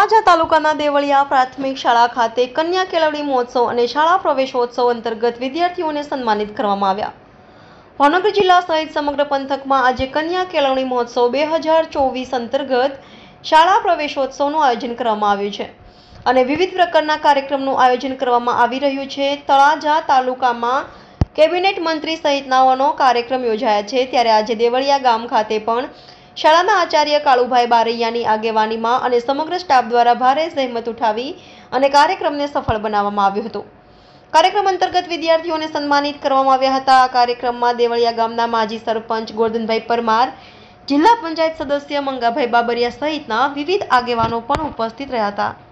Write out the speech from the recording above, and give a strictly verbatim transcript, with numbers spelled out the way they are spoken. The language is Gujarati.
તળાજા તાલુકાના દેવળિયા પ્રાથમિક શાળા ખાતે કન્યા કેળવણી મહોત્સવ અને શાળા પ્રવેશોત્સવ અંતર્ગત વિદ્યાર્થીઓને સન્માનિત કરવામાં આવ્યા। ભાવનગર જિલ્લા સહિત સમગ્ર પંથકમાં આજે કન્યા કેળવણી મહોત્સવ બે હજાર ચોવીસ અંતર્ગત શાળા પ્રવેશોત્સવનું આયોજન કરવામાં આવ્યું છે અને વિવિધ પ્રકારના કાર્યક્રમનું આયોજન કરવામાં આવી રહ્યું છે। તળાજા તાલુકામાં કેબિનેટ મંત્રી સહિતનાઓનો કાર્યક્રમ યોજાયા છે, ત્યારે આજે દેવળિયા ગામ ખાતે પણ શાળાના આચાર્ય કાળુભાઈ બારૈયાની આગેવાનીમાં અને સમગ્ર સ્ટાફ દ્વારા ભારે જહેમત ઉઠાવી અને કાર્યક્રમને સફળ બનાવવામાં આવ્યો હતો। કાર્યક્રમ અંતર્ગત વિદ્યાર્થીઓને સન્માનિત કરવામાં આવ્યા હતા। આ કાર્યક્રમમાં દેવળિયા ગામના માજી સરપંચ ગોરધનભાઈ પરમાર, જિલ્લા પંચાયત સદસ્ય મંગાભાઈ બાબરિયા સહિતના વિવિધ આગેવાનો પણ ઉપસ્થિત રહ્યા હતા।